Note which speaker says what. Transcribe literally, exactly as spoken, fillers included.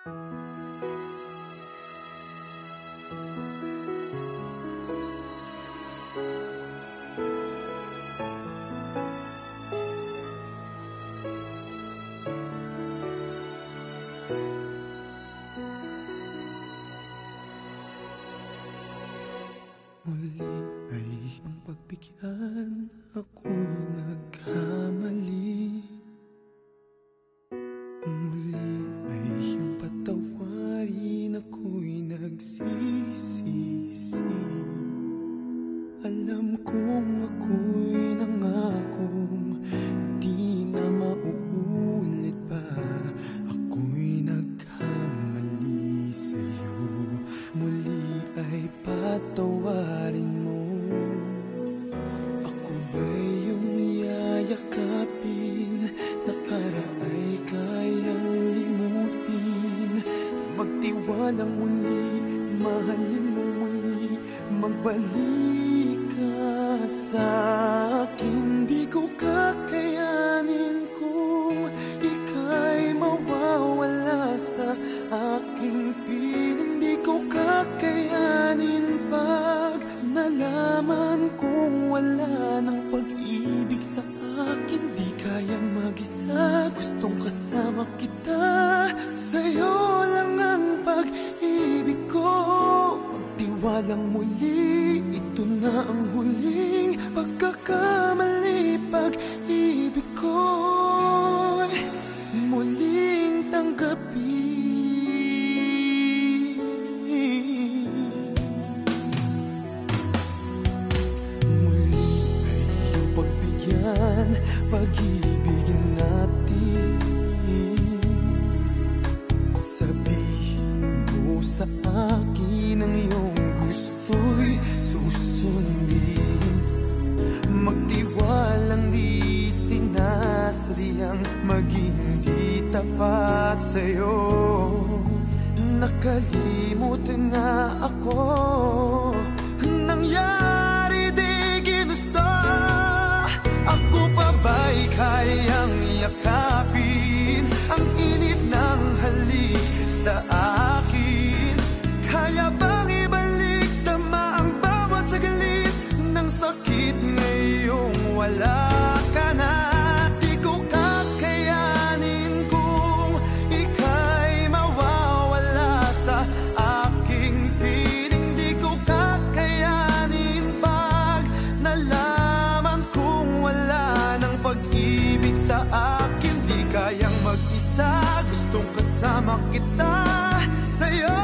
Speaker 1: Muli ay iyong pagbigyan, ako'y nagkamali. Muli ay iyong patawarin, ako'y nagsisisi. Alam kong ako'y nangakong di na mauulit pa. Ako'y nagkamali sa'yo, muli ay patawarin mo. Ako ba'y iyong yayakapin, nakaraay kayang limutin. Magtiwalang muli, mahalin mo muli, magbalik ka sa'kin. Di ko kakayanin kung ika'y mawawala sa aking piling. Di ko kakayanin pag nalaman kong wala ng pag-ibig sa akin. Di kayang mag-isa, gustong kasama kita. Sa'yo lang ang pag-ibig ko. Magtiwalang muli, ito na ang huling pagkakamali. Pag-ibig ko'y muling tanggapin. Muli ay iyong pagbigyan, pag-ibigin natin. Sabihin mo sa akin ang iyong gusto'y susundin. Magtiwalang di sinasadyang maging di tapat sa'yo. Nakalimutan na ako, nangyari di ginusto. Ako pa ba'y kayang yakapin ang init ng halik sa akin? Kaya bang ibalik tama ang bawat saglit ng sakit ngayong wala ka na? Di ko kakayanin kung ika'y mawawala sa aking piling. Di ko kakayanin pag nalaman kong wala ng pag-ibig sa akin. Di kayang mag-isa, gustong kasama kita. Sa'yo